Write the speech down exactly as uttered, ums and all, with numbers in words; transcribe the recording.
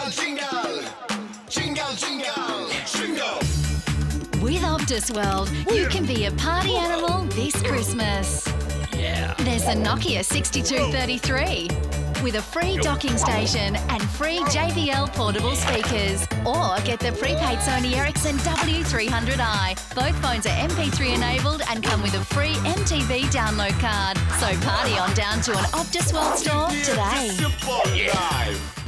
Jingle, jingle, jingle, jingle, jingle. With Optus World, you can be a party animal this Christmas. Yeah. There's a Nokia sixty-two thirty-three with a free docking station and free J B L portable speakers. Or get the prepaid Sony Ericsson W three hundred i. Both phones are M P three enabled and come with a free M T V download card. So party on down to an Optus World store today. Simple life.